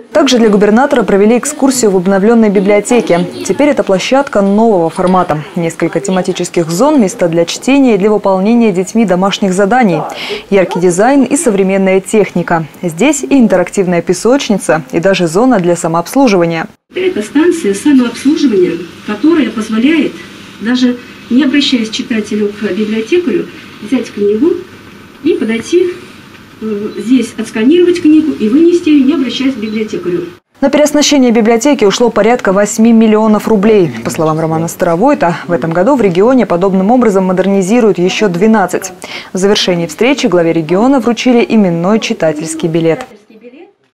Также для губернатора провели экскурсию в обновленной библиотеке. Теперь это площадка нового формата. Несколько тематических зон, места для чтения и для выполнения детьми домашних заданий. Яркий дизайн и современная техника. Здесь и интерактивная песочница, и даже зона для самообслуживания. Это станция самообслуживания, которая позволяет, даже не обращаясь к читателю, к библиотекарю, взять книгу и подойти здесь, отсканировать книгу и вынести ее, не обращаясь к библиотекарю. На переоснащение библиотеки ушло порядка 8 миллионов рублей. По словам Романа Старовойта, в этом году в регионе подобным образом модернизируют еще 12. В завершении встречи главе региона вручили именной читательский билет.